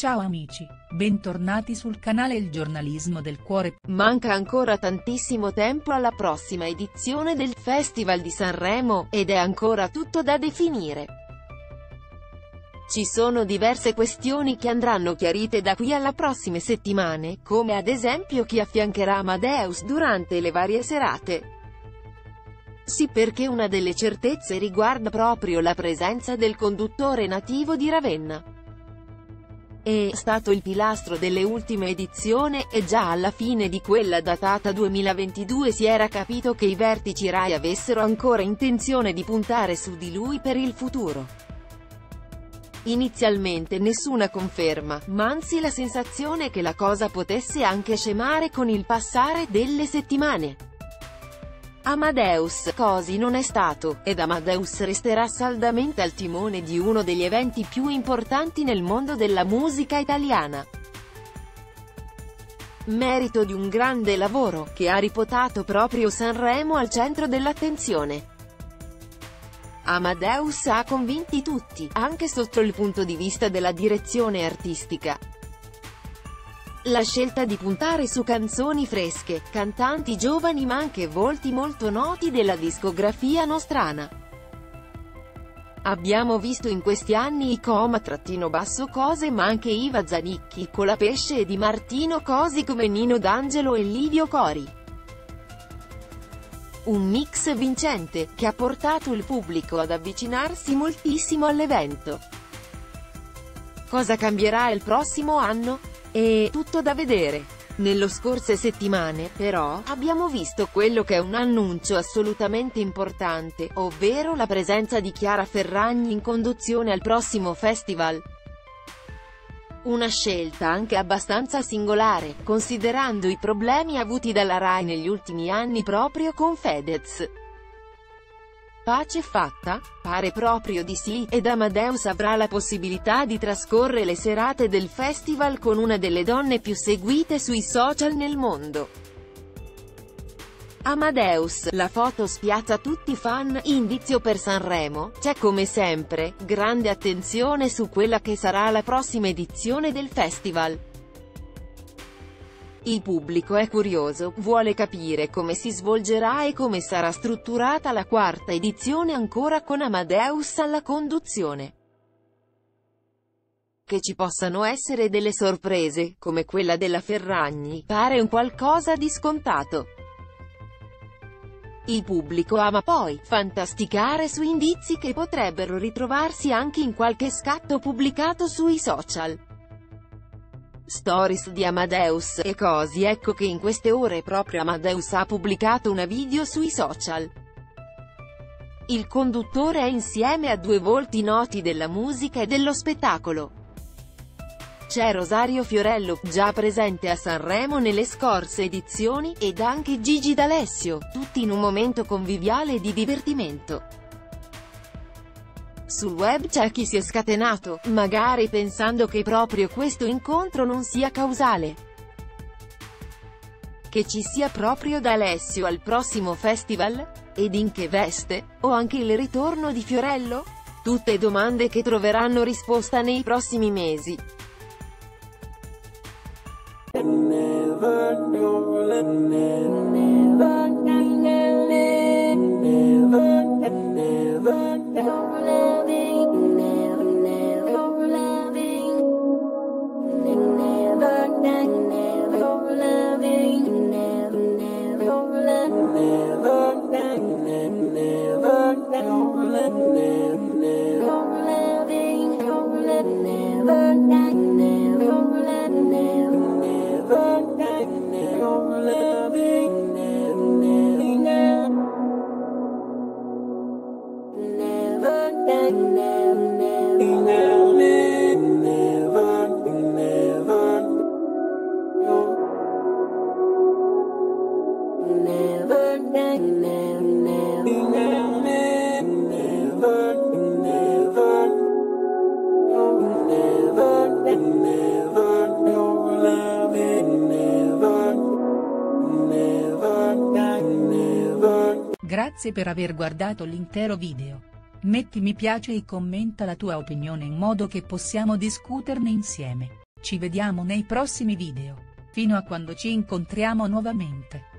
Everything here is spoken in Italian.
Ciao amici, bentornati sul canale Il Giornalismo del Cuore. Manca ancora tantissimo tempo alla prossima edizione del Festival di Sanremo, ed è ancora tutto da definire. Ci sono diverse questioni che andranno chiarite da qui alle prossime settimane, come ad esempio chi affiancherà Amadeus durante le varie serate. Sì, perché una delle certezze riguarda proprio la presenza del conduttore nativo di Ravenna. È stato il pilastro delle ultime edizioni, e già alla fine di quella datata 2022 si era capito che i vertici Rai avessero ancora intenzione di puntare su di lui per il futuro. Inizialmente nessuna conferma, ma anzi la sensazione che la cosa potesse anche scemare con il passare delle settimane. Amadeus così non è stato, ed Amadeus resterà saldamente al timone di uno degli eventi più importanti nel mondo della musica italiana. Merito di un grande lavoro, che ha riportato proprio Sanremo al centro dell'attenzione. Amadeus ha convinti tutti, anche sotto il punto di vista della direzione artistica. La scelta di puntare su canzoni fresche, cantanti giovani ma anche volti molto noti della discografia nostrana. Abbiamo visto in questi anni i Coma-Cose ma anche Iva Zanicchi, Colapesce e Di Martino, così come Nino D'Angelo e Livio Cori. Un mix vincente, che ha portato il pubblico ad avvicinarsi moltissimo all'evento. Cosa cambierà il prossimo anno? È tutto da vedere. Nelle scorse settimane, però, abbiamo visto quello che è un annuncio assolutamente importante, ovvero la presenza di Chiara Ferragni in conduzione al prossimo festival. Una scelta anche abbastanza singolare, considerando i problemi avuti dalla Rai negli ultimi anni proprio con Fedez. Pace fatta? Pare proprio di sì, ed Amadeus avrà la possibilità di trascorrere le serate del festival con una delle donne più seguite sui social nel mondo. Amadeus, la foto spiazza tutti i fan, indizio per Sanremo, c'è come sempre, grande attenzione su quella che sarà la prossima edizione del festival. Il pubblico è curioso, vuole capire come si svolgerà e come sarà strutturata la quarta edizione ancora con Amadeus alla conduzione. Che ci possano essere delle sorprese, come quella della Ferragni, pare un qualcosa di scontato. Il pubblico ama poi fantasticare su indizi che potrebbero ritrovarsi anche in qualche scatto pubblicato sui social. Stories di Amadeus, e così ecco che in queste ore proprio Amadeus ha pubblicato una video sui social. Il conduttore è insieme a due volti noti della musica e dello spettacolo. C'è Rosario Fiorello, già presente a Sanremo nelle scorse edizioni, ed anche Gigi D'Alessio, tutti in un momento conviviale e di divertimento. Sul web c'è chi si è scatenato, magari pensando che proprio questo incontro non sia causale. Che ci sia proprio D'Alessio al prossimo festival? Ed in che veste? O anche il ritorno di Fiorello? Tutte domande che troveranno risposta nei prossimi mesi. Grazie per aver guardato l'intero video. Metti mi piace e commenta la tua opinione in modo che possiamo discuterne insieme. Ci vediamo nei prossimi video, fino a quando ci incontriamo nuovamente.